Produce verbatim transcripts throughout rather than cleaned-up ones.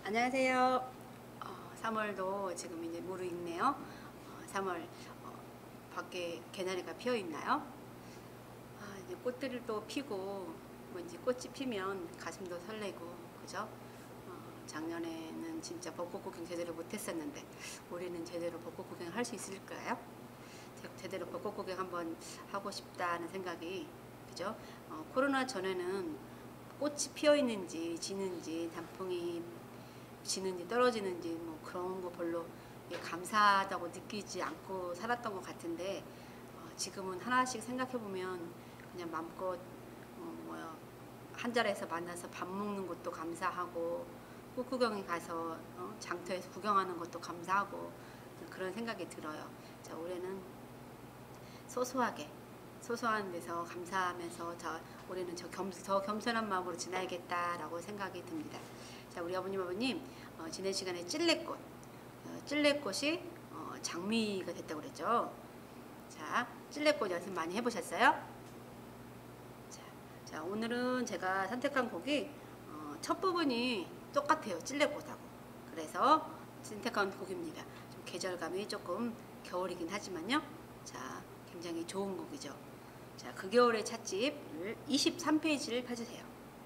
안녕하세요. 어, 삼월도 지금 이제 무르익네요. 어, 삼월 어, 밖에 개나리가 피어 있나요? 아, 이제 꽃들을 또 피고 뭐 이제 꽃이 피면 가슴도 설레고 그죠? 어, 작년에는 진짜 벚꽃 구경 제대로 못했었는데 올해는 제대로 벚꽃 구경 할 수 있을까요? 제- 제대로 벚꽃 구경 한번 하고 싶다는 생각이 그죠? 어, 코로나 전에는 꽃이 피어 있는지 지는지 단풍이 지는지 떨어지는지 뭐 그런 거 별로 감사하다고 느끼지 않고 살았던 것 같은데 어, 지금은 하나씩 생각해 보면 그냥 마음껏 어, 뭐야 한 자리에서 만나서 밥 먹는 것도 감사하고 꽃 구경에 가서 어, 장터에서 구경하는 것도 감사하고 그런 생각이 들어요. 자, 올해는 소소하게 소소한 데서 감사하면서 저 올해는 저, 겸, 저 겸손한 마음으로 지나야겠다라고 생각이 듭니다. 자, 우리 아버님 아버님 어, 지난 시간에 찔레꽃 어, 찔레꽃이 어, 장미가 됐다고 그랬죠. 자, 찔레꽃 연습 많이 해보셨어요? 자, 자 오늘은 제가 선택한 곡이 어, 첫 부분이 똑같아요. 찔레꽃하고. 그래서 선택한 곡입니다. 좀 계절감이 조금 겨울이긴 하지만요. 자, 굉장히 좋은 곡이죠. 자, 그 겨울의 찻집을 이십삼 페이지를 펴주세요.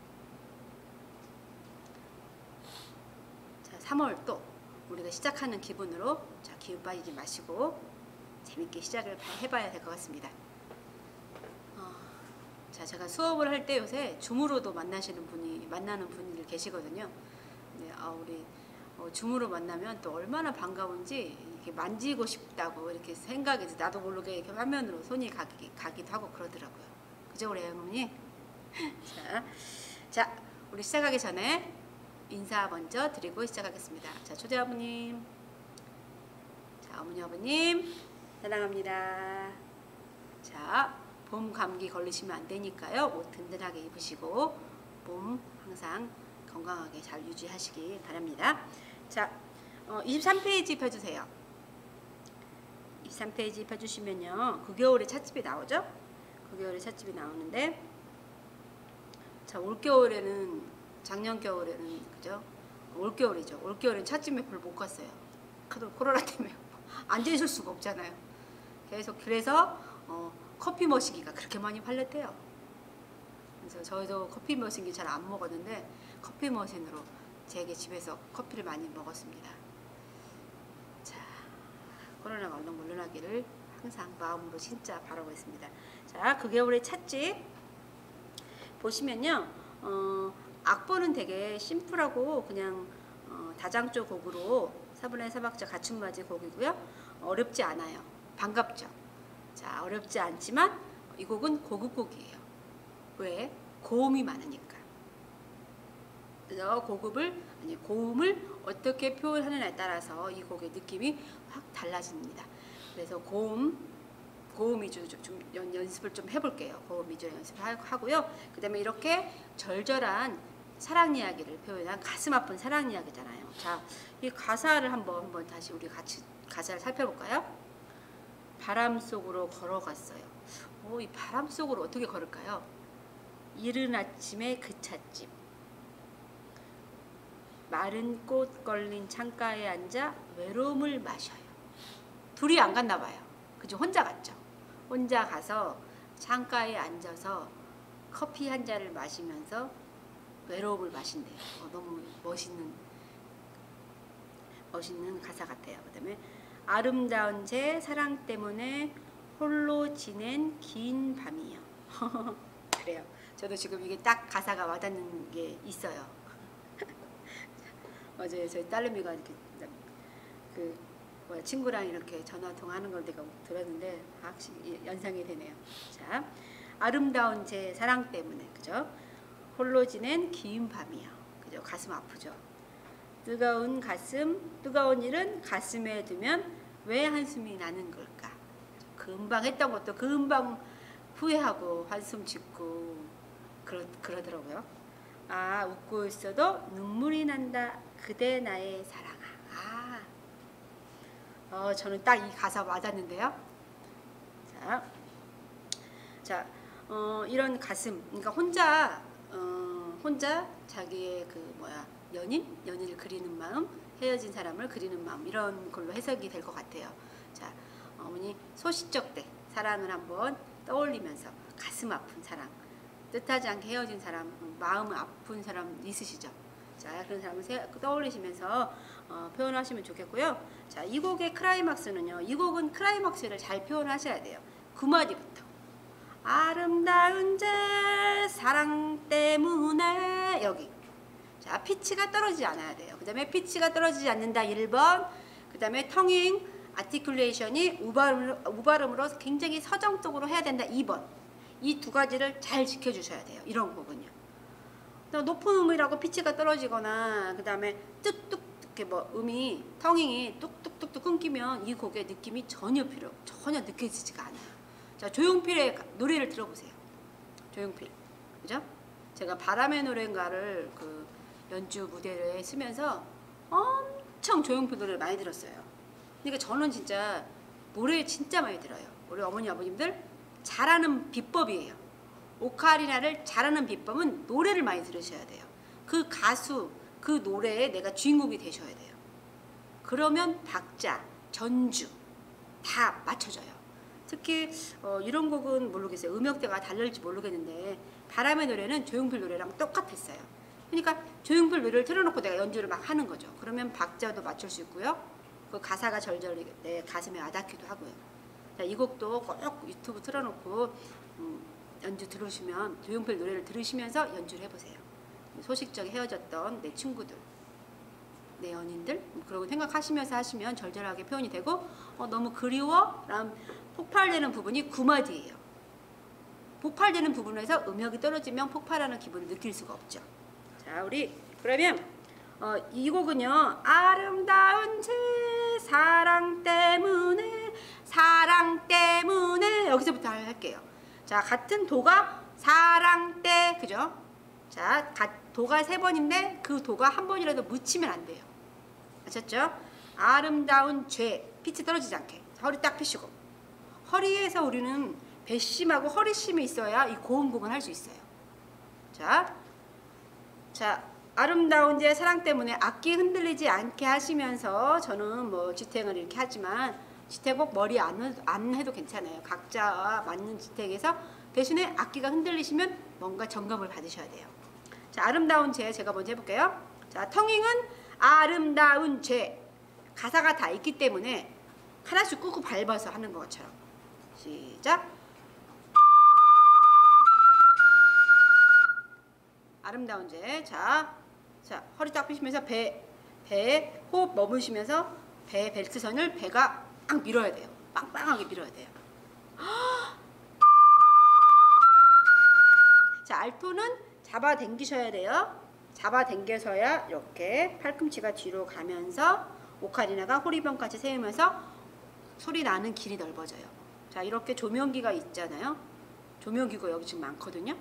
자, 삼월 또 우리가 시작하는 기분으로 자, 기운 빠지지 마시고 재밌게 시작을 해봐야 될 것 같습니다. 어, 자, 제가 수업을 할 때 요새 줌으로도 만나시는 분이 만나는 분들 계시거든요. 네, 아, 우리 어, 줌으로 만나면 또 얼마나 반가운지 이렇게 만지고 싶다고 이렇게 생각이 나도 모르게 이렇게 화면으로 손이 가기, 가기도 하고 그러더라고요. 그죠, 우리 어머니? 자, 자, 우리 시작하기 전에 인사 먼저 드리고 시작하겠습니다. 자, 초대 아버님. 자, 어머니 아버님. 사랑합니다. 자, 봄 감기 걸리시면 안 되니까요. 옷 든든하게 입으시고 몸 항상 건강하게 잘 유지하시기 바랍니다. 자, 어, 이십삼 페이지 펴주세요. 이십삼 페이지 펴주시면요. 그 겨울에 찻집이 나오죠? 그 겨울에 찻집이 나오는데 자, 올겨울에는 작년 겨울에는 그죠? 올겨울이죠. 올겨울엔 찻집에 별로 못 갔어요. 코로나 때문에 앉아 있을 수가 없잖아요. 계속 그래서 어, 커피 머신기가 그렇게 많이 팔렸대요. 그래서 저희도 커피 머신기 잘 안 먹었는데 커피 머신으로 제게 집에서 커피를 많이 먹었습니다. 자, 코로나가 얼른 물러나기를 항상 마음으로 진짜 바라고 있습니다. 자, 그 겨울의 찻집 보시면요. 어, 악보는 되게 심플하고 그냥 어, 다장조 곡으로 사분의 사박자 갖춤맞이 곡이고요. 어렵지 않아요. 반갑죠. 자, 어렵지 않지만 이 곡은 고급곡이에요. 왜? 고음이 많으니까. 그래서 고급을 아니 고음을 어떻게 표현하느냐에 따라서 이 곡의 느낌이 확 달라집니다. 그래서 고음 고음 위주 좀 연습을 좀 해볼게요. 고음 위주 연습을 하고요. 그 다음에 이렇게 절절한 사랑 이야기를 표현한 가슴 아픈 사랑 이야기잖아요. 자, 이 가사를 한번 한번 다시 우리 같이 가사를 살펴볼까요? 바람 속으로 걸어갔어요. 오, 이 바람 속으로 어떻게 걸을까요? 이른 아침에 그 찻집. 마른 꽃 걸린 창가에 앉아 외로움을 마셔요. 둘이 안 갔나 봐요. 그죠? 혼자 갔죠. 혼자 가서 창가에 앉아서 커피 한 잔을 마시면서 외로움을 마신대요. 어, 너무 멋있는 멋있는 가사 같아요. 그 다음에 아름다운 제 사랑 때문에 홀로 지낸 긴 밤이요. 그래요. 저도 지금 이게 딱 가사가 와닿는 게 있어요. 어제 저희 딸내미가 이렇게 그 뭐야 친구랑 이렇게 전화 통화하는 걸 내가 들었는데 확실히 연상이 되네요. 자, 아름다운 제 사랑 때문에 그죠? 홀로 지낸 긴 밤이요. 그죠? 가슴 아프죠. 뜨거운 가슴, 뜨거운 일은 가슴에 두면 왜 한숨이 나는 걸까? 금방 했던 것도 금방 후회하고 한숨 짓고 그러, 그러더라고요. 아, 웃고 있어도 눈물이 난다. 그대 나의 사랑아. 아, 어, 저는 딱 이 가사 와닿는데요. 자, 자, 어, 이런 가슴, 그러니까 혼자, 어, 혼자 자기의 그 뭐야 연인, 연인을 그리는 마음, 헤어진 사람을 그리는 마음, 이런 걸로 해석이 될 것 같아요. 자, 어머니 소시적 때 사랑을 한번 떠올리면서 가슴 아픈 사랑, 뜻하지 않게 헤어진 사람, 마음 아픈 사람 있으시죠? 자, 그런 사람을 떠올리시면서 어, 표현하시면 좋겠고요. 자, 이 곡의 클라이막스는요. 이 곡은 클라이막스를 잘 표현하셔야 돼요. 구마디부터 아름다운 제 사랑 때문에, 여기. 자, 피치가 떨어지지 않아야 돼요. 그 다음에 피치가 떨어지지 않는다, 일 번. 그 다음에 텅잉, 아티큘레이션이 우발음으로, 우발음으로 굉장히 서정적으로 해야 된다, 이 번. 이 두 가지를 잘 지켜주셔야 돼요. 이런 곡은요. 높은 음이라고 피치가 떨어지거나 그 다음에 뚝뚝 이렇게 뭐 음이 텅잉이 뚝뚝뚝뚝 끊기면 이 곡의 느낌이 전혀 필요 전혀 느껴지지가 않아요. 자, 조용필의 노래를 들어보세요. 조용필, 그죠? 제가 바람의 노래인가를 그 연주 무대를 쓰면서 엄청 조용필 노래를 많이 들었어요. 그러니까 저는 진짜 노래 진짜 많이 들어요. 우리 어머니 아버님들 잘하는 비법이에요. 오카리나를 잘하는 비법은 노래를 많이 들으셔야 돼요. 그 가수, 그 노래에 내가 주인공이 되셔야 돼요. 그러면 박자, 전주 다 맞춰져요. 특히 어, 이런 곡은 모르겠어요. 음역대가 다를지 모르겠는데 바람의 노래는 조용필 노래랑 똑같았어요. 그러니까 조용필 노래를 틀어놓고 내가 연주를 막 하는 거죠. 그러면 박자도 맞출 수 있고요. 그 가사가 절절히 내 가슴에 와닿기도 하고요. 자, 이 곡도 꼭 유튜브 틀어놓고 음, 연주 들으시면 조용필 노래를 들으시면서 연주를 해보세요. 소식적에 헤어졌던 내 친구들, 내 연인들, 그러고 생각하시면서 하시면 절절하게 표현이 되고 어, 너무 그리워? 라는 폭발되는 부분이 구마디예요. 폭발되는 부분에서 음역이 떨어지면 폭발하는 기분을 느낄 수가 없죠. 자, 우리 그러면 어, 이 곡은요. 아름다운 제 사랑 때문에, 사랑 때문에, 여기서부터 할게요. 자, 같은 도가 사랑 때, 그죠? 자, 도가 세 번인데 그 도가 한 번이라도 묻히면 안 돼요. 아셨죠? 아름다운 죄, 피치 떨어지지 않게 허리 딱 펴시고, 허리에서 우리는 배심하고 허리심이 있어야 이 고음 부분 할 수 있어요. 자, 자, 아름다운 제 사랑 때문에 악기 흔들리지 않게 하시면서, 저는 뭐 지탱을 이렇게 하지만 지탱 꼭 머리 안, 안 해도 괜찮아요. 각자 맞는 지탱에서 대신에 악기가 흔들리시면 뭔가 점검을 받으셔야 돼요. 자, 아름다운 죄 제가 먼저 해볼게요. 자, 텅잉은 아름다운 죄 가사가 다 있기 때문에 하나씩 꾹꾹 밟아서 하는 것처럼. 시작. 아름다운 죄. 자, 자, 허리 딱 펴시면서 배, 배 호흡 머무시면서 배 벨트선을 배가 빵 밀어야 돼요. 빵빵하게 밀어야 돼요. 자, 알토는 잡아당기셔야 돼요. 잡아당겨서야 이렇게 팔꿈치가 뒤로 가면서 오카리나가 호리병까지 세우면서 소리 나는 길이 넓어져요. 자, 이렇게 조명기가 있잖아요. 조명기가 여기 지금 많거든요.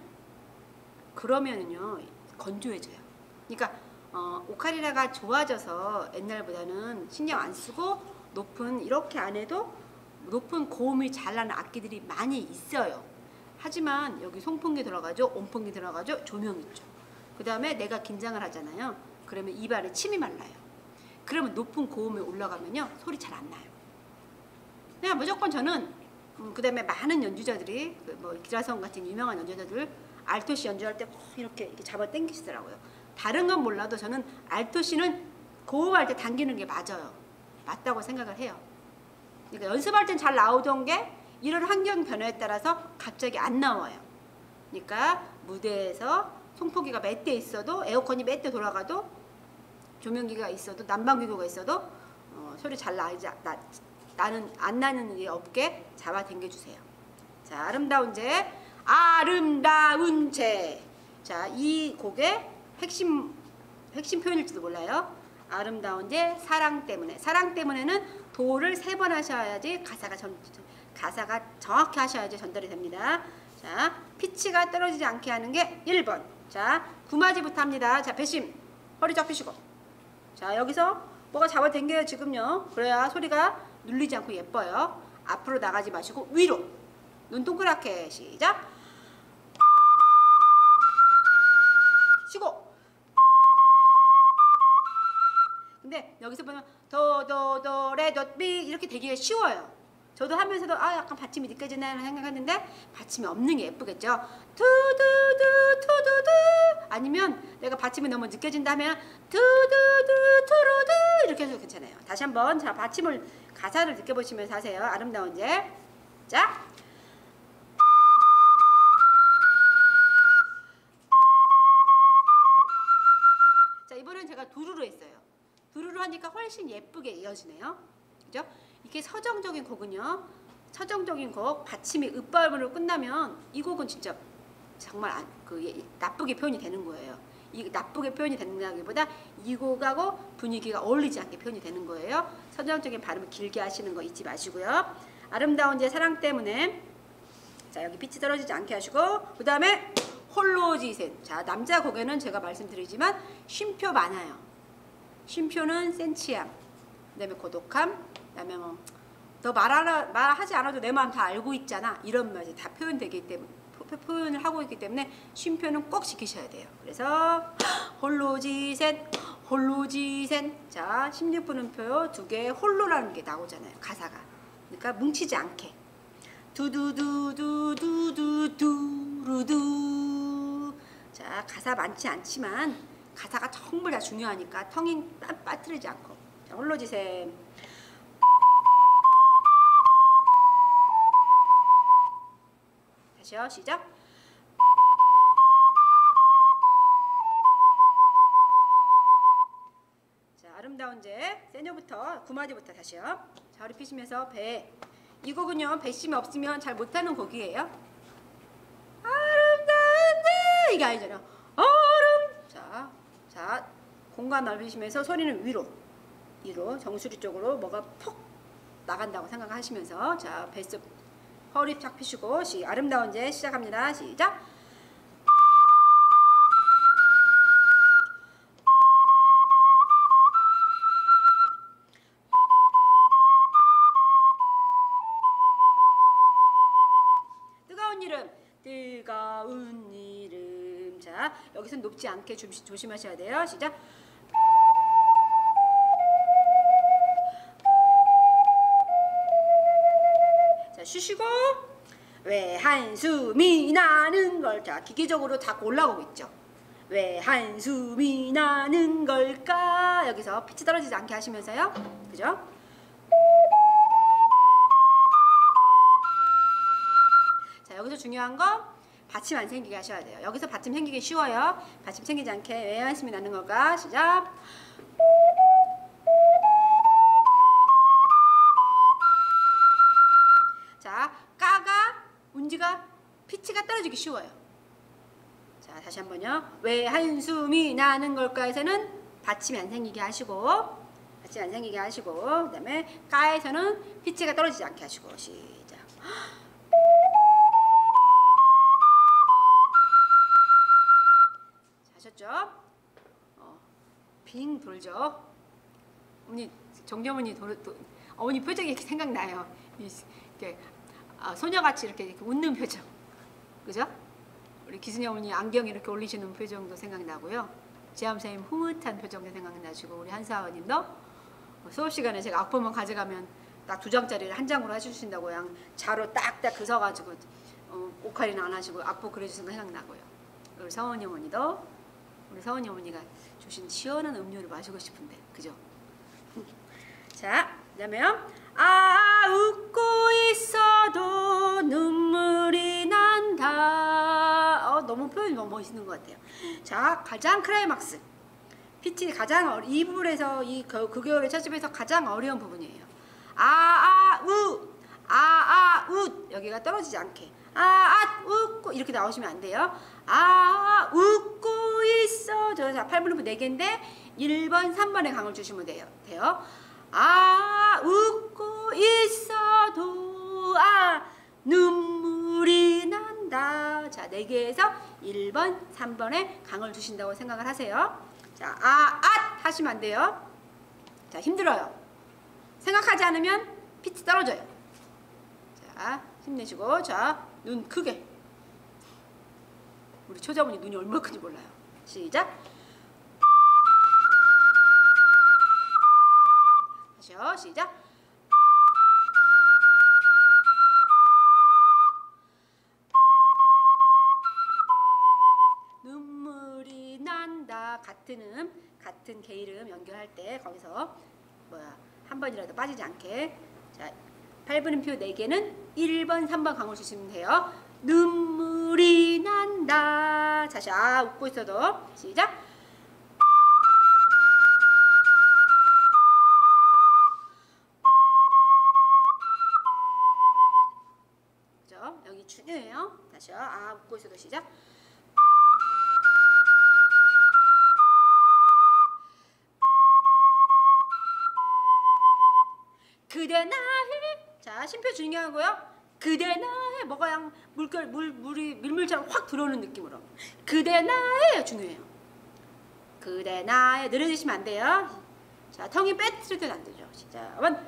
그러면은요 건조해져요. 그러니까 어, 오카리나가 좋아져서 옛날보다는 신경 안 쓰고 높은, 이렇게 안 해도 높은 고음이 잘 나는 악기들이 많이 있어요. 하지만 여기 송풍기 들어가죠, 온풍기 들어가죠, 조명 있죠. 그 다음에 내가 긴장을 하잖아요. 그러면 입안에 침이 말라요. 그러면 높은 고음에 올라가면요 소리 잘 안 나요. 그냥 무조건 저는 음, 그 다음에 많은 연주자들이 그 뭐 기라성 같은 유명한 연주자들 알토시 연주할 때 이렇게, 이렇게 잡아 당기시더라고요. 다른 건 몰라도 저는 알토시는 고음할 때 당기는 게 맞아요. 맞다고 생각을 해요. 그러니까 연습할 땐 잘 나오던 게 이런 환경 변화에 따라서 갑자기 안 나와요. 그러니까 무대에서 송포기가 몇 대 있어도, 에어컨이 몇 대 돌아가도, 조명기가 있어도, 난방기구가 있어도 어, 소리 잘 나지, 나, 나는 안 나는 일이 없게 잡아 당겨주세요. 자, 아름다운 제, 아름다운 제. 자, 이 곡의 핵심 핵심 표현일지도 몰라요. 아름다운 제, 사랑 때문에. 사랑 때문에는 도를 세 번 하셔야지 가사가 전, 가사가 정확히 하셔야지 전달이 됩니다. 자, 피치가 떨어지지 않게 하는 게 일 번. 자, 구마지부터 합니다. 자, 배심 허리 쫙 펴시고. 자, 여기서 뭐가 잡아당겨요 지금요. 그래야 소리가 눌리지 않고 예뻐요. 앞으로 나가지 마시고 위로. 눈 동그랗게. 시작. 쉬고. 여기서 보면 도, 도, 도, 레, 도, 미 이렇게 되기가 쉬워요. 저도 하면서도 아 약간 받침이 느껴지나 생각했는데 받침이 없는 게 예쁘겠죠. 투두두 투두두 아니면 내가 받침이 너무 느껴진다 하면 투두두 투루두 이렇게 해도 괜찮아요. 다시 한번 자 받침을 가사를 느껴보시면서 하세요. 아름다운 제. 자. 자 이번엔 제가 두루루 했어요. 두루루 하니까 훨씬 예쁘게 이어지네요. 그죠? 이게 서정적인 곡은요. 서정적인 곡 받침이 읍발음으로 끝나면 이 곡은 진짜 정말 안, 그 나쁘게 표현이 되는 거예요. 이 나쁘게 표현이 된다기보다 이 곡하고 분위기가 어울리지 않게 표현이 되는 거예요. 서정적인 발음을 길게 하시는 거 잊지 마시고요. 아름다운 제 사랑 때문에 자 여기 빛이 떨어지지 않게 하시고 그 다음에 홀로지센. 자 남자 곡에는 제가 말씀드리지만 쉼표 많아요. 쉼표는 센치함, 그 다음에 고독함, 그 다음에 뭐 너 말하라, 말하지 않아도 내 마음 다 알고 있잖아 이런 말이 다 표현되기 때문에 표현을 하고 있기 때문에 쉼표는 꼭 지키셔야 돼요. 그래서 홀로지센 홀로지센 자 십육 분음표 두 개 홀로라는 게 나오잖아요. 가사가. 그러니까 뭉치지 않게 두두두두두두두루두 자 가사 많지 않지만 가사가 정말 다 중요하니까 텅이 빠뜨리지 않고 자 홀로지센 다시요 시작 자 아름다운 제 세뇨부터 구마디부터 다시요 자 허리 펴시면서 배 이 곡은요 배심이 없으면 잘 못하는 곡이에요. 아름다운데 이게 아니잖아요. 얼음 자, 자 공간 넓히시면서 소리는 위로 위로 정수리 쪽으로 뭐가 푹 나간다고 생각하시면서 자 뱃속 허리 쫙 펴시고 시 아름다운 제 시작합니다. 시작 뜨거운 이름 뜨거운 이름 자 여기서 높지 않게 조심, 조심하셔야 돼요. 시작 자 쉬시고 왜 한숨이 나는 걸 자 기계적으로 다 올라오고 있죠. 왜 한숨이 나는 걸까 여기서 피치 떨어지지 않게 하시면서요. 그죠? 자 여기서 중요한 거 받침 안 생기게 하셔야 돼요. 여기서 받침 생기기 쉬워요. 받침 생기지 않게 왜 한숨이 나는 걸까 시작 자 까가 운지가 피치가 떨어지기 쉬워요. 자 다시 한번요. 왜 한숨이 나는 걸까에서는 받침이 안 생기게 하시고 받침 안 생기게 하시고 그 다음에 까에서는 피치가 떨어지지 않게 하시고 시작 하셨죠? 어, 빙 돌죠. 어머니 정겨머니 도, 도, 어머니 표정이 이렇게 생각나요. 이렇게 아, 소녀같이 이렇게, 이렇게 웃는 표정, 그죠? 우리 기순이 어머니 안경 이렇게 올리시는 표정도 생각나고요. 지암 선생님 흐뭇한 표정도 생각나시고 우리 한사원님도 수업 시간에 제가 악보만 가져가면 딱 두 장짜리를 한 장으로 해주신다고 그냥 자로 딱딱 그서가지고 어, 오카리는 안 하시고 악보 그려주신 거 생각나고요. 우리 서원이 어머니도 우리 서원이 어머니가 주신 시원한 음료를 마시고 싶은데 그죠? 자, 그 다음에요. 아 웃고 있어도 눈물이 난다. 어, 너무 표현이 너무 멋있는 것 같아요. 자, 가장 클라이막스 피치 가장 어려, 이 부분에서 이 극요일의 첫집에서 가장 어려운 부분이에요. 아아 우, 아아 우 여기가 떨어지지 않게 아아 웃고 이렇게 나오시면 안 돼요. 아 웃고 있어. 자, 팔 분음표 네 개인데 일 번, 삼 번에 강을 주시면 돼요. 돼요. 아 웃고 있어도 아 눈물이 난다. 자, 네 개에서 일 번, 삼 번에 강을 주신다고 생각을 하세요. 자, 아, 앗 하시면 안 돼요. 자, 힘들어요. 생각하지 않으면 피치 떨어져요. 자, 힘내시고 자, 눈 크게. 우리 초자분이 눈이 얼마나 큰지 몰라요. 시작. 다시요. 시작. 눈물이 난다. 같은 음, 같은 게이름 연결할 때 거기서 뭐야 한 번이라도 빠지지 않게. 자, 팔분음표 네 개는 일 번, 삼 번 강을 주시면 돼요. 눈물이 난다. 다시 아 웃고 있어도 시작. 그죠? 여기 중요해요. 다시요. 아 웃고 있어도 시작. 그대 나의 자 심표 중요하고요. 그대 나의 뭐가 양 물결 물 물이 밀물처럼 확 들어오는 느낌으로 그대 나의 중요해요. 그대 나의 느려지시면 안 돼요. 자 텅이 빼트릴 때는 안 되죠. 시작. 원.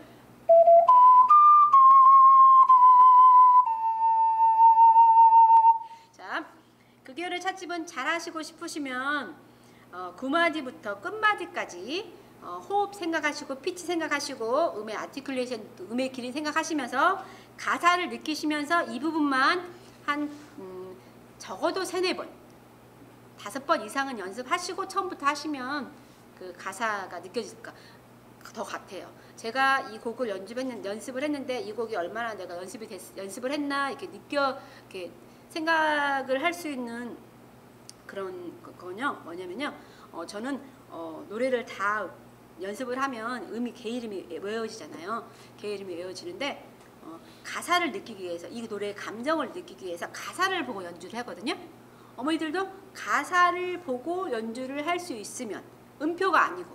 자 극열의 찻집은 잘하시고 싶으시면 어, 구마디부터 끝마디까지 어, 호흡 생각하시고 피치 생각하시고 음의 아티큘레이션 음의 길이 생각하시면서 가사를 느끼시면서 이 부분만 한 음, 적어도 세네 번 다섯 번 이상은 연습하시고 처음부터 하시면 그 가사가 느껴질까 더 같아요. 제가 이 곡을 연습했는 연습을 했는데 이 곡이 얼마나 내가 연습이 됐, 연습을 했나 이렇게 느껴 이렇게 생각을 할 수 있는 그런 거는요. 뭐냐면요. 어, 저는 어, 노래를 다 연습을 하면 음이 개 이름이 외워지잖아요. 개 이름이 외워지는데 어, 가사를 느끼기 위해서 이 노래의 감정을 느끼기 위해서 가사를 보고 연주를 하거든요. 어머니들도 가사를 보고 연주를 할 수 있으면 음표가 아니고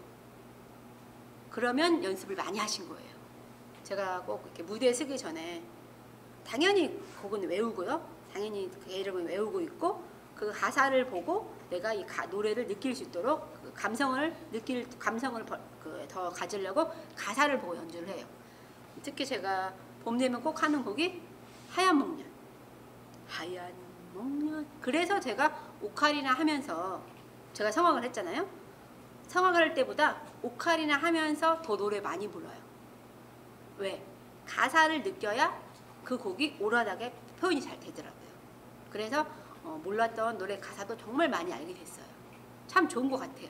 그러면 연습을 많이 하신 거예요. 제가 꼭 이렇게 무대에 서기 전에 당연히 곡은 외우고요. 당연히 그 이름을 외우고 있고 그 가사를 보고 내가 이 가, 노래를 느낄 수 있도록 그 감성을 느낄 감성을 그 더 가지려고 가사를 보고 연주를 해요. 특히 제가 봄 되면 꼭 하는 곡이 하얀 목련. 하얀 목련. 그래서 제가 오카리나 하면서 제가 성악을 했잖아요. 성악을 할 때보다 오카리나 하면서 더 노래 많이 불러요. 왜? 가사를 느껴야 그 곡이 오라닥에 표현이 잘 되더라고요. 그래서 어, 몰랐던 노래 가사도 정말 많이 알게 됐어요. 참 좋은 것 같아요.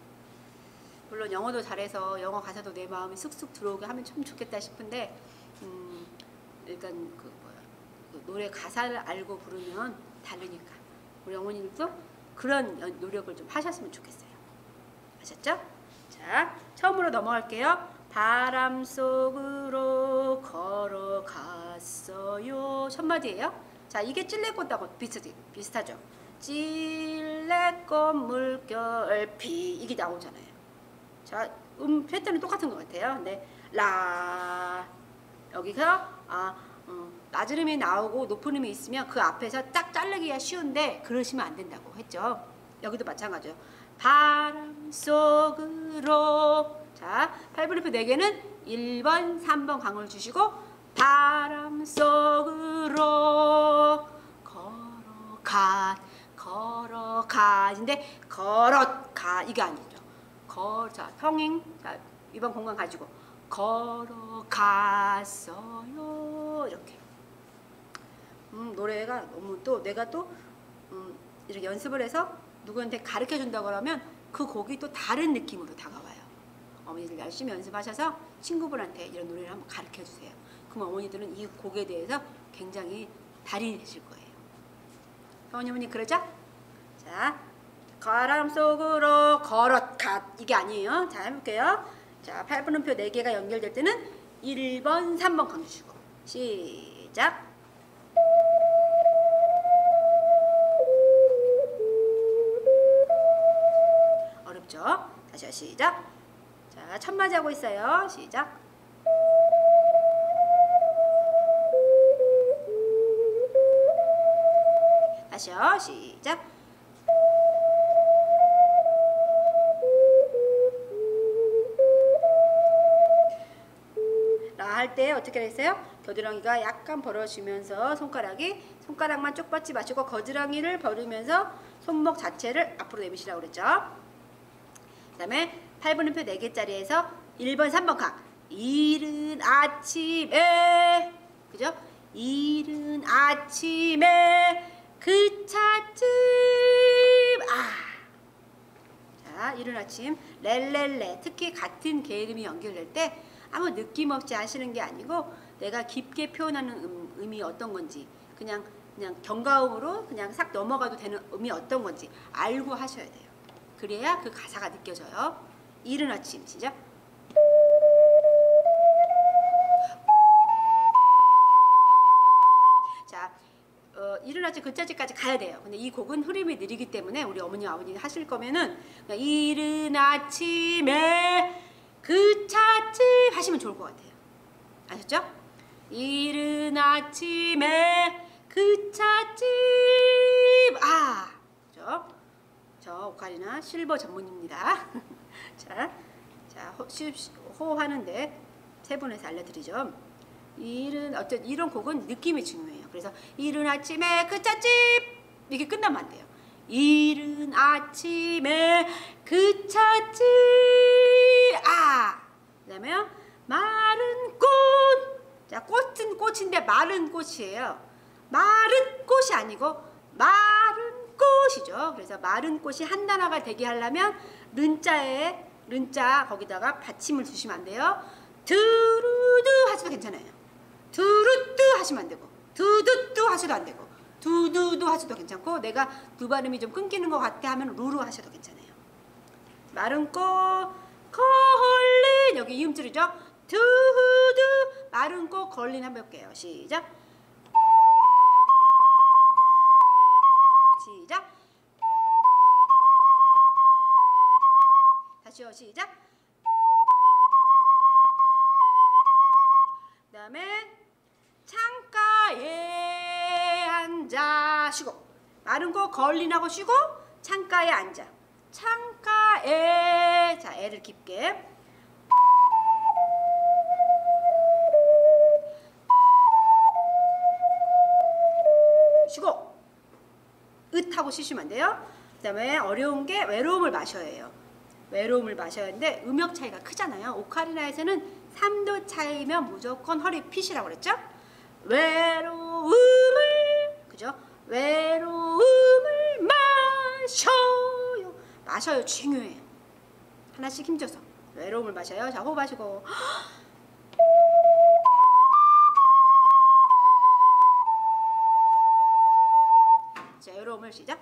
물론 영어도 잘해서 영어 가사도 내 마음이 쑥쑥 들어오게 하면 참 좋겠다 싶은데 음, 일단 그 뭐야 그 노래 가사를 알고 부르면 다르니까 우리 어머님도 그런 연, 노력을 좀 하셨으면 좋겠어요. 아셨죠? 자, 처음으로 넘어갈게요. 바람 속으로 걸어갔어요. 첫 마디예요. 자, 이게 찔레꽃하고 비슷, 비슷하죠. 찔레꽃 물결비 이게 나오잖아요. 자, 음 패턴은 똑같은 것 같아요. 근데 라 여기서 아 어, 낮은 음이 나오고 높은 음이 있으면 그 앞에서 딱 자르기가 쉬운데 그러시면 안 된다고 했죠. 여기도 마찬가지예요. 바람 속으로 자, 팔분음표 네 개는 일 번, 삼 번 강을 주시고 바람 속으로 걸어가 걸어가인데 걸어가 이게 아니죠. 거, 자, 텅잉 자, 이번 공간 가지고 걸어갔어요 이렇게. 음, 노래가 너무 또 내가 또 음, 이렇게 연습을 해서 누구한테 가르쳐 준다 그러면 그 곡이 또 다른 느낌으로 다가와요. 어머니들 열심히 연습하셔서 친구분한테 이런 노래를 한번 가르쳐 주세요. 그럼 어머니들은 이 곡에 대해서 굉장히 달인이 되실 거예요. 어머니 어머니 그러죠? 자, 바람 속으로 걸어가 이게 아니에요. 자, 해볼게요. 자, 팔분음표 네 개가 연결될 때는 일 번, 삼 번 강주시고 시작. 어렵죠? 다시 시작. 자, 첫 마디 하고 있어요. 시작. 다시요. 시작. 라 할 때 어떻게 됐어요? 겨드랑이가 약간 벌어지면서 손가락이 손가락만 쭉 뻗지 마시고 겨드랑이를 벌리면서 손목 자체를 앞으로 내미시라고 그랬죠. 그 다음에 팔분음표 네 개짜리에서 일 번, 삼 번 각 이른 아침에, 그죠? 이른 아침에 그 찻집. 아, 자, 이른 아침 렐렐레. 특히 같은 개이름이 연결될 때 아무 느낌 없이 하시는 게 아니고 내가 깊게 표현하는 음, 의미 어떤 건지 그냥 그냥 경가음으로 그냥 싹 넘어가도 되는 의미 어떤 건지 알고 하셔야 돼요. 그래야 그 가사가 느껴져요. 이른 아침 시작. 자, 어, 이른 아침 그 찻집까지 가야 돼요. 근데 이 곡은 흐름이 느리기 때문에 우리 어머니 아버님 하실 거면은 이른 아침에 그 찻집 하시면 좋을 것 같아요. 아셨죠? 이른 아침에 그 찻집. 아, 그죠? 저 오카리나 실버 전문입니다. 자, 자 호, 호 하는데 세 분에서 알려드리죠. 이른 어떤 이런 곡은 느낌이 중요해요. 그래서 이른 아침에 그 찻집 이렇게 끝나면 안 돼요. 이른 아침에 그 찻집. 아, 그다음에요. 마른 꽃. 자, 꽃은 꽃인데 마른 꽃이에요. 마른 꽃이 아니고 마른 꽃이죠. 그래서 마른 꽃이 한 단어가 되게 하려면 른자에 른자 거기다가 받침을 주시면 안 돼요. 두루두 하셔도 괜찮아요. 두루뚜 하시면 안 되고 두두뚜 하셔도 안 되고 두두두 하셔도 괜찮고 내가 두 발음이 좀 끊기는 것 같아 하면 루루 하셔도 괜찮아요. 마른 꽃 걸린 여기 이음줄이죠. 두두 마른 꽃 걸린 한번 해볼게요. 시작. 시작. 다시요. 시작. 그 다음에 창가에 앉아 쉬고 마른 꽃 걸린하고 쉬고 창가에 앉아 창가에 자 애를 깊게 쉬고 으하고 쉬시면 안 돼요. 그 다음에 어려운 게 외로움을 마셔야 해요. 외로움을 마셔야 하는데 음역 차이가 크잖아요. 오카리나에서는 삼 도 차이면 무조건 허리 핏이라고 그랬죠. 외로움을 그죠? 외로움을 마셔요. 마셔요 중요해요. 하나씩 힘줘서 외로움을 마셔요. 자, 호흡 하시고 자, 외로움을 시작.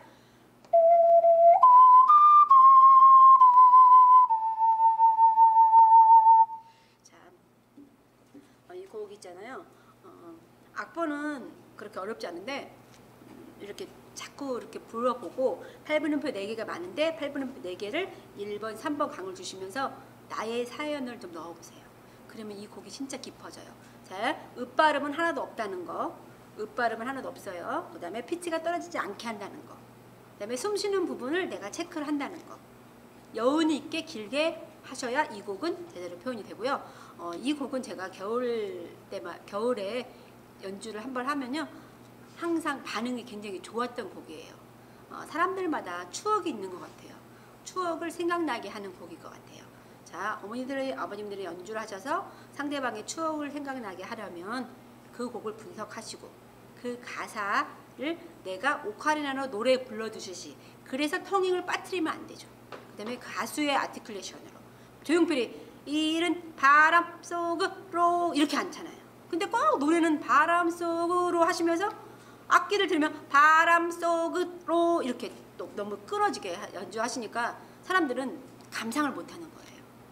자, 어, 이 곡 있잖아요. 어, 악보는 그렇게 어렵지 않은데 음, 이렇게 자꾸 이렇게 불러보고 팔분음표 네 개가 많은데 팔분음표 네 개를 일 번, 삼 번 강을 주시면서 나의 사연을 좀 넣어보세요. 그러면 이 곡이 진짜 깊어져요. 자, 읍발음은 하나도 없다는 거. 읍발음은 하나도 없어요. 그 다음에 피치가 떨어지지 않게 한다는 거. 그 다음에 숨 쉬는 부분을 내가 체크를 한다는 거. 여운이 있게 길게 하셔야 이 곡은 제대로 표현이 되고요. 어, 이 곡은 제가 겨울 때마, 겨울에 연주를 한번 하면요. 항상 반응이 굉장히 좋았던 곡이에요. 어, 사람들마다 추억이 있는 것 같아요. 추억을 생각나게 하는 곡일 것 같아요. 자, 어머니들이, 아버님들이 연주를 하셔서 상대방의 추억을 생각나게 하려면 그 곡을 분석하시고 그 가사를 내가 오카리나로 노래 불러주시지. 그래서 텅잉을 빠뜨리면 안 되죠. 그 다음에 가수의 아티클레이션으로 조용필이 이른 바람 속으로 이렇게 않잖아요. 근데 꼭 노래는 바람 속으로 하시면서 악기를 들면 바람 속으로 이렇게 또 너무 끊어지게 연주하시니까 사람들은 감상을 못하는 거예요.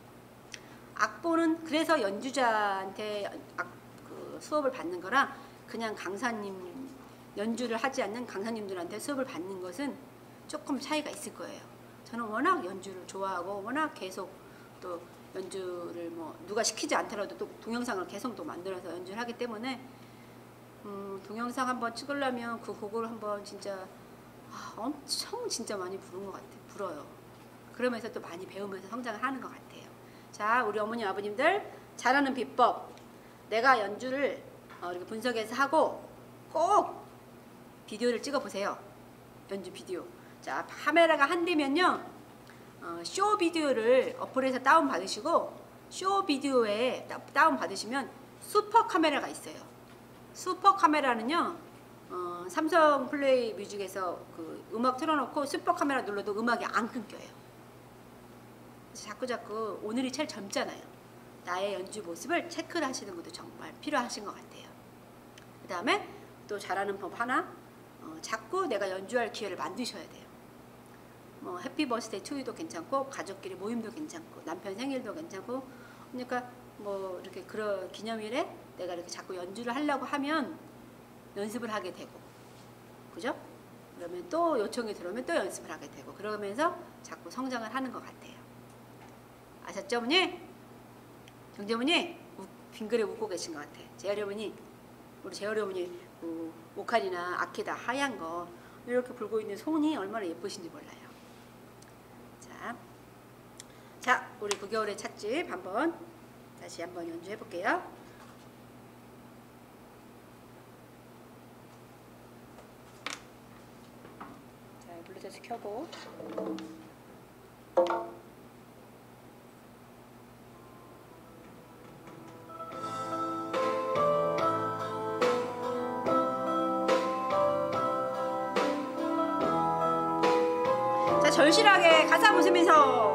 악보는 그래서 연주자한테 악, 그 수업을 받는 거랑 그냥 강사님 연주를 하지 않는 강사님들한테 수업을 받는 것은 조금 차이가 있을 거예요. 저는 워낙 연주를 좋아하고 워낙 계속 또 연주를 뭐 누가 시키지 않더라도 또 동영상을 계속 또 만들어서 연주를 하기 때문에 음, 동영상 한번 찍으려면 그 곡을 한번 진짜 아, 엄청 진짜 많이 부른 것 같아요. 불어요. 그러면서 또 많이 배우면서 성장을 하는 것 같아요. 자, 우리 어머니 아버님들 잘하는 비법 내가 연주를 어, 이렇게 분석해서 하고 꼭 비디오를 찍어 보세요. 연주 비디오. 자, 카메라가 한 대면요 어, 쇼 비디오를 어플에서 다운 받으시고 쇼 비디오에 다운 받으시면 슈퍼 카메라가 있어요. 슈퍼 카메라는요, 어, 삼성 플레이 뮤직에서 그 음악 틀어놓고 슈퍼 카메라 눌러도 음악이 안 끊겨요. 그래서 자꾸 자꾸 오늘이 제일 젊잖아요. 나의 연주 모습을 체크를 하시는 것도 정말 필요하신 것 같아요. 그 다음에 또 잘하는 법 하나, 어, 자꾸 내가 연주할 기회를 만드셔야 돼요. 뭐 해피 버스데이 투유도 괜찮고, 가족끼리 모임도 괜찮고, 남편 생일도 괜찮고, 그러니까 뭐 이렇게 그런 기념일에 내가 이렇게 자꾸 연주를 하려고 하면 연습을 하게 되고, 그죠? 그러면 또 요청이 들어오면 또 연습을 하게 되고, 그러면서 자꾸 성장을 하는 것 같아요. 아셨죠, 어머니? 정재어머니? 빙그레 웃고 계신 것 같아. 재열이 어머니, 우리 재열이 어머니 그 오카리나 아케다 하얀 거 이렇게 불고 있는 손이 얼마나 예쁘신지 몰라요. 자, 자, 우리 구 개월의 찻집 한번 다시 한번 연주해 볼게요. 자, 블루투스 켜고. 자, 절실하게 가사 웃으면서.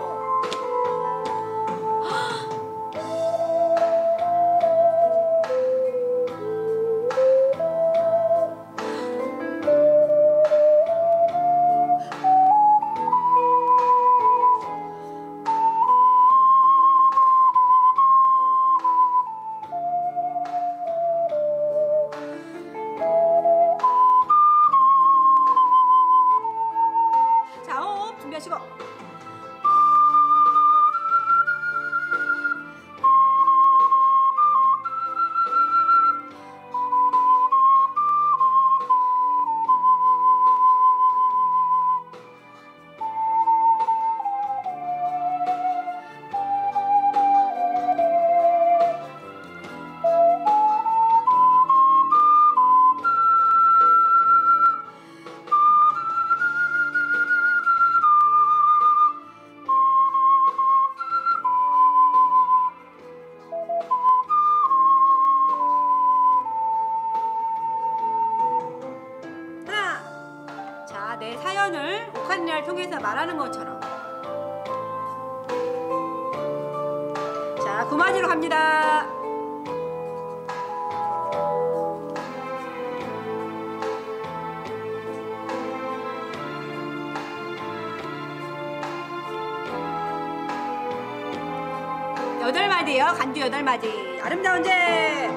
자, 호흡 준비하시고. 내 사연을 오카리나를 통해서 말하는 것처럼. 자, 구마지로 갑니다. 여덟 마디요. 간주 여덟 마디. 아름다운 제.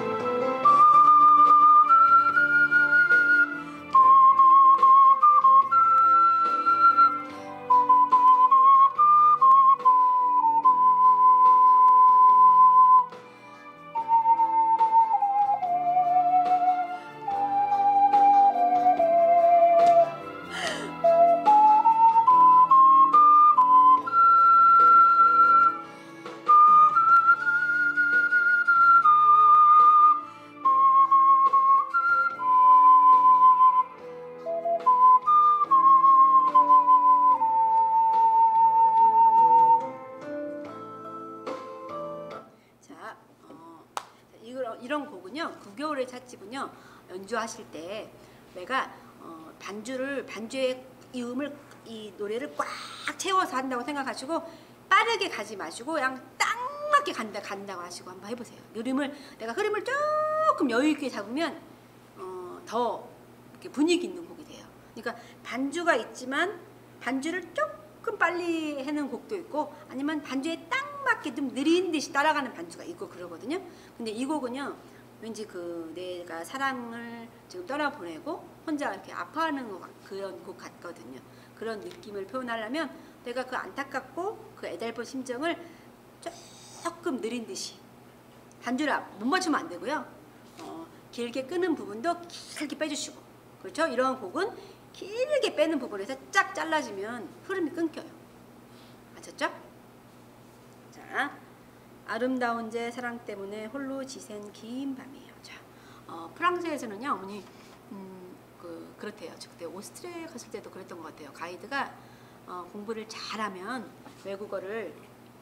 이런 곡은요, 구 개월의 찻집은요, 연주하실 때 내가 어, 반주를 반주의 이 음을 이 노래를 꽉 채워서 한다고 생각하시고 빠르게 가지 마시고 그냥 딱 맞게 간다 간다고 하시고 한번 해보세요. 흐름을 내가 흐름을 조금 여유 있게 잡으면 어, 더 이렇게 분위기 있는 곡이 돼요. 그러니까 반주가 있지만 반주를 조금 빨리 해는 곡도 있고 아니면 반주에 딱 맞게 좀 느린 듯이 따라가는 반주가 있고 그러거든요. 근데 이 곡은요, 왠지 그 내가 사랑을 지금 떠나보내고 혼자 이렇게 아파하는 것, 그런 곡 같거든요. 그런 느낌을 표현하려면 내가 그 안타깝고 그 애달픈 심정을 조금 느린 듯이 반주를 못 맞추면 안 되고요. 어, 길게 끄는 부분도 길게 빼주시고, 그렇죠? 이런 곡은 길게 빼는 부분에서 쫙 잘라지면 흐름이 끊겨요. 아셨죠? 자, 아름다운 제 사랑 때문에 홀로 지샌 긴 밤이에요. 자, 어, 프랑스에서는요, 어머니, 음, 그 그렇대요. 저 그때 오스트리아에 갔을 때도 그랬던 것 같아요. 가이드가 어, 공부를 잘하면 외국어를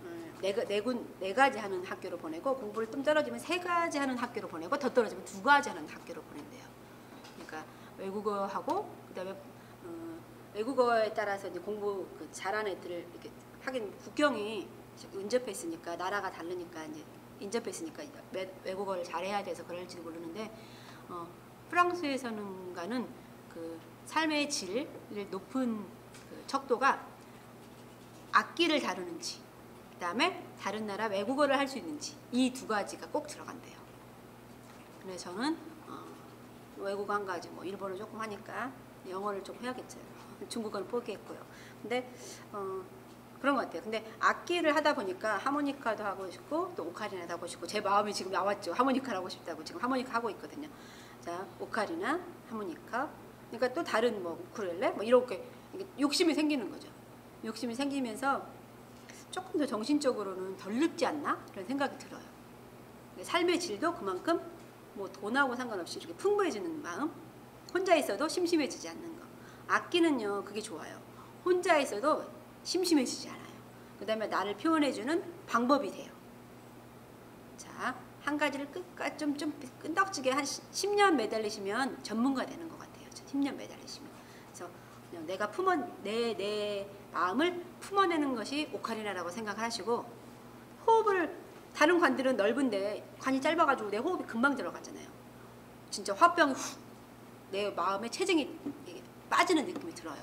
네, 네, 군, 네 가지 하는 학교로 보내고 공부를 좀 떨어지면 세 가지 하는 학교로 보내고 더 떨어지면 두 가지 하는 학교로 보낸대요. 그러니까 외국어하고 그다음에 어, 외국어에 따라서 이제 공부 그 잘하는 애들을 이렇게 하긴 국경이 인접해 있으니까 나라가 다르니까 이제 인접해 있으니까 외국어를 잘해야 돼서 그럴지도 모르는데 어, 프랑스에서는가는 그 삶의 질을 높은 그 척도가 악기를 다루는지 그 다음에 다른 나라 외국어를 할 수 있는지 이 두 가지가 꼭 들어간대요. 그래서 저는 어, 외국어 한 가지 뭐 일본어 조금 하니까 영어를 좀 해야겠죠. 중국어는 포기했고요. 근데 어, 그런 것 같아요. 근데 악기를 하다 보니까 하모니카도 하고 싶고 또 오카리나도 하고 싶고 제 마음이 지금 나왔죠. 하모니카를 하고 싶다고 지금 하모니카 하고 있거든요. 자, 오카리나, 하모니카. 그러니까 또 다른 뭐 우쿨렐레 뭐 이렇게 욕심이 생기는 거죠. 욕심이 생기면서 조금 더 정신적으로는 덜 늙지 않나? 그런 생각이 들어요. 삶의 질도 그만큼 뭐 돈하고 상관없이 이렇게 풍부해지는 마음, 혼자 있어도 심심해지지 않는 거. 악기는요, 그게 좋아요. 혼자 있어도 심심해지지 않아요. 그 다음에 나를 표현해주는 방법이 돼요. 자, 한 가지를 끝까지 좀, 좀 끈덕지게 한 십 년 매달리시면 전문가 되는 것 같아요. 십 년 매달리시면. 그래서 그냥 내가 품어, 내, 내 마음을 품어내는 것이 오카리나라고 생각하시고, 호흡을, 다른 관들은 넓은데 관이 짧아가지고 내 호흡이 금방 들어가잖아요. 진짜 화병이 훅, 내 마음의 체증이 빠지는 느낌이 들어요.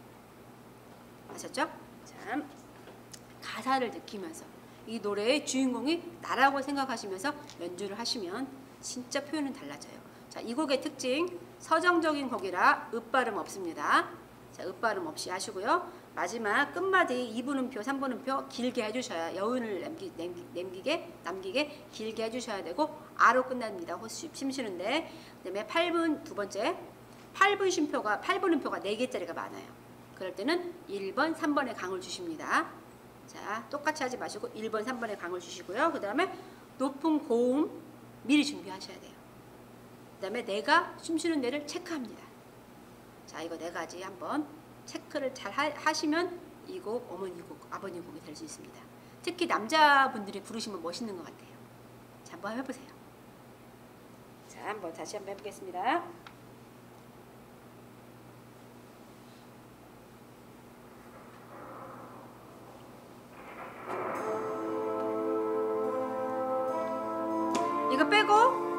아셨죠? 자, 가사를 느끼면서 이 노래의 주인공이 나라고 생각하시면서 연주를 하시면 진짜 표현은 달라져요. 자, 이 곡의 특징, 서정적인 곡이라 읍발음 없습니다. 자, 읍발음 없이 하시고요. 마지막 끝마디 이 분음표, 삼 분음표 길게 해주셔야 여운을 남기, 남기, 남기게, 남기게 길게 해주셔야 되고 아로 끝납니다. 호흡 숨 쉬는데. 그 다음에 팔 분, 두 번째 팔 분 쉼표가, 팔 분음표가 네 개짜리가 많아요. 그럴 때는 일 번, 삼 번에 강을 주십니다. 자, 똑같이 하지 마시고 일 번, 삼 번에 강을 주시고요. 그 다음에 높은 고음 미리 준비하셔야 돼요. 그 다음에 내가 숨쉬는 데를 체크합니다. 자, 이거 네 가지 한번 체크를 잘 하, 하시면 이 곡 어머니 곡, 아버님 곡이 될 수 있습니다. 특히 남자분들이 부르시면 멋있는 것 같아요. 자, 한번 해보세요. 자, 한번 다시 한번 해보겠습니다. 이거 빼고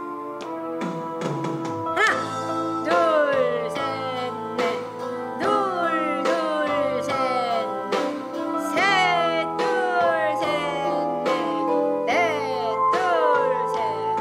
하나 둘 셋 넷 둘 둘 셋 넷 셋 둘 셋 넷 넷 둘 셋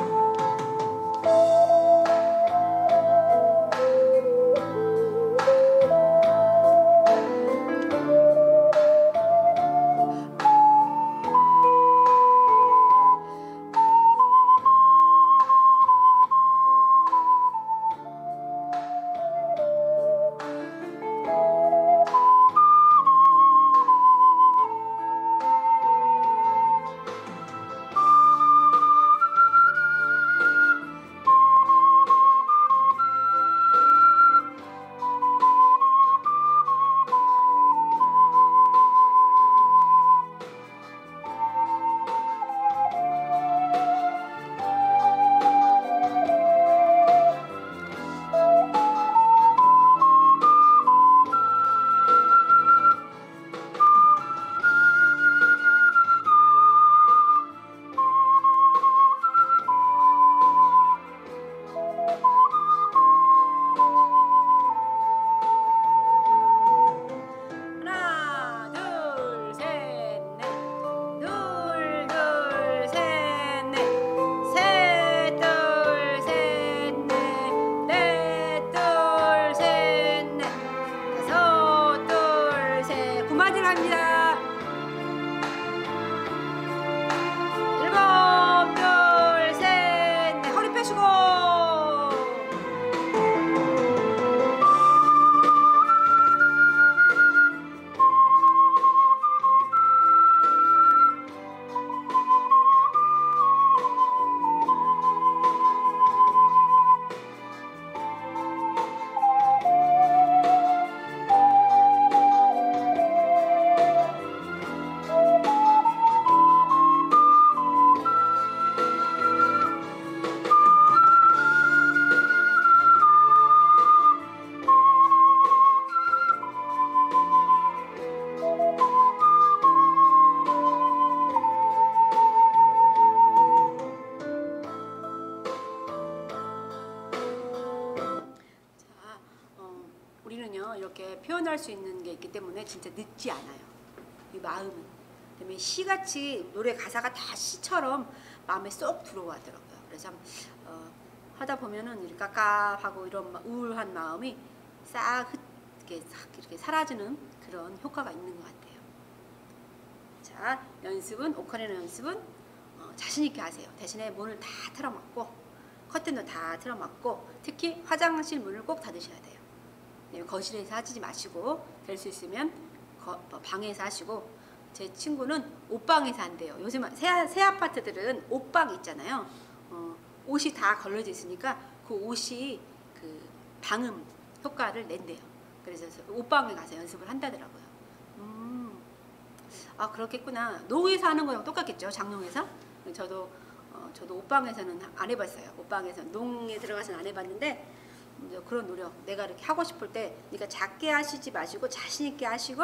우리는요 이렇게 표현할 수 있는 게 있기 때문에 진짜 늦지 않아요. 이 마음은. 그다음에 시같이 노래 가사가 다 시처럼 마음에 쏙 들어가더라고요. 그래서 어, 하다 보면은 이렇게 깝깝하고 이런 우울한 마음이 싹 이렇게 싹 이렇게 사라지는 그런 효과가 있는 것 같아요. 자, 연습은 오카리나 연습은 어, 자신 있게 하세요. 대신에 문을 다 틀어막고 커튼도 다 틀어막고 특히 화장실 문을 꼭 닫으셔야 돼요. 거실에서 하지 마시고 될 수 있으면 거, 방에서 하시고 제 친구는 옷방에서 한대요. 요즘 새, 새 아파트들은 옷방 있잖아요. 어, 옷이 다 걸러져 있으니까 그 옷이 그 방음 효과를 낸대요. 그래서 옷방에 가서 연습을 한다더라고요. 음, 아 그렇겠구나. 노후에서 하는 거랑 똑같겠죠. 장롱에서. 저도 어, 저도 옷방에서는 안 해봤어요. 옷방에서 농에 들어가서는 안 해봤는데 이제 그런 노력. 내가 이렇게 하고 싶을 때, 그러니까 작게 하시지 마시고 자신 있게 하시고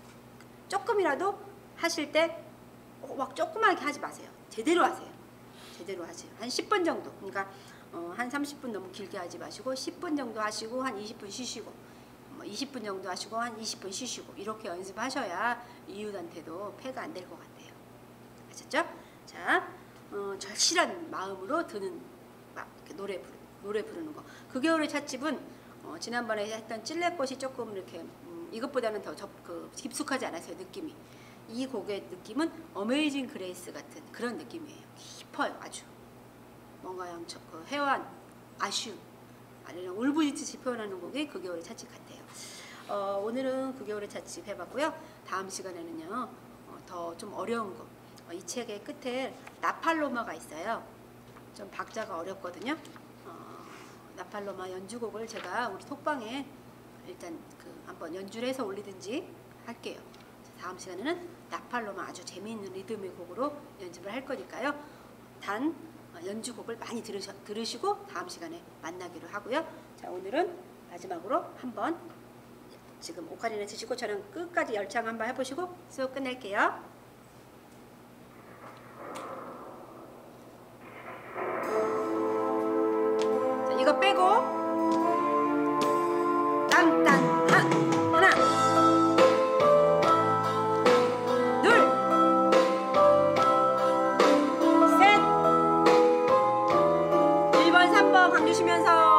조금이라도 하실 때 막 조그맣게 하지 마세요. 제대로 하세요. 제대로 하세요. 한 십 분 정도. 그러니까 어, 한 삼십 분 너무 길게 하지 마시고 십 분 정도 하시고 한 이십 분 쉬시고 뭐 이십 분 정도 하시고 한 이십 분 쉬시고 이렇게 연습하셔야 이웃한테도 폐가 안 될 것 같아요. 아셨죠? 자, 어, 절실한 마음으로 드는 막 이렇게 노래 부르, 노래 부르는 거. 그 겨울의 찻집은 어, 지난번에 했던 찔레꽃이 조금 이렇게 음, 이것보다는 더 접, 그, 깊숙하지 않았어요. 느낌이. 이 곡의 느낌은 어메이징 그레이스 같은 그런 느낌이에요. 깊어요. 아주 뭔가 양처, 그 해완, 아쉬움, 아니면 울부짖듯이 표현하는 곡이 그 겨울의 찻집 같아요. 어, 오늘은 그 겨울의 찻집 해봤고요. 다음 시간에는요 어, 더 좀 어려운 곡. 어, 이 책의 끝에 나팔로마가 있어요. 좀 박자가 어렵거든요. 어, 나팔로마 연주곡을 제가 우리 톡방에 일단 그 한번 연주를 해서 올리든지 할게요. 다음 시간에는 나팔로마 아주 재미있는 리듬의 곡으로 연습을 할 거니까요. 단 연주곡을 많이 들으셔, 들으시고 다음 시간에 만나기로 하고요. 자, 오늘은 마지막으로 한번 지금 오카리나 치시고 저는 끝까지 열창 한번 해보시고 수업 끝낼게요. 자, 이거 빼고 딴딴 하나 하나 주시면서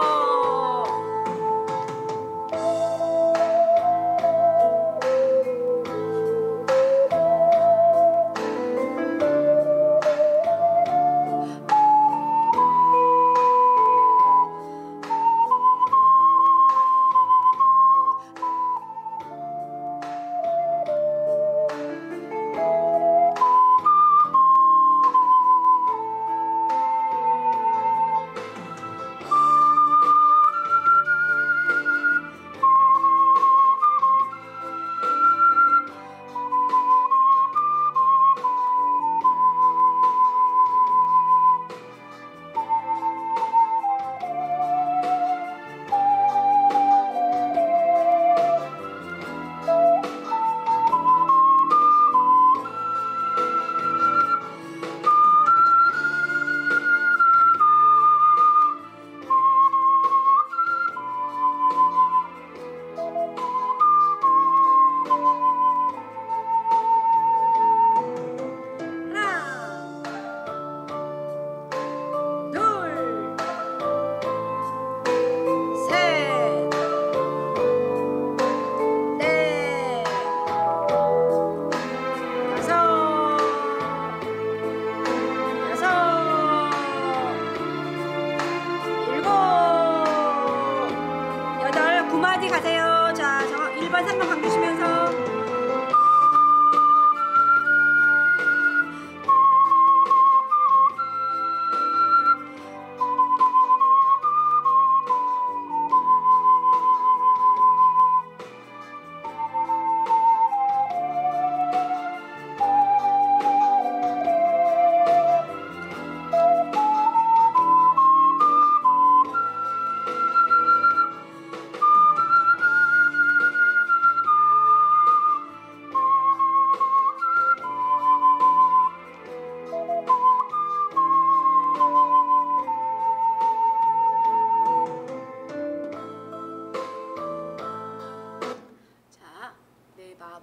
가세요. 자, 일 번, 삼 번 감기시면서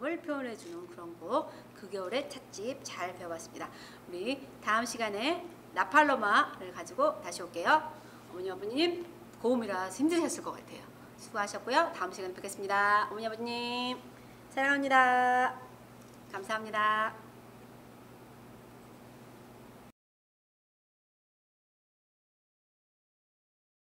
감각을 표현해주는 그런 곡, 그 겨울의 찻집 잘 배워봤습니다. 우리 다음 시간에 라팔로마를 가지고 다시 올게요. 어머니 아버님 고음이라 힘드셨을 것 같아요. 수고하셨고요. 다음 시간에 뵙겠습니다. 어머니 아버님 사랑합니다. 감사합니다.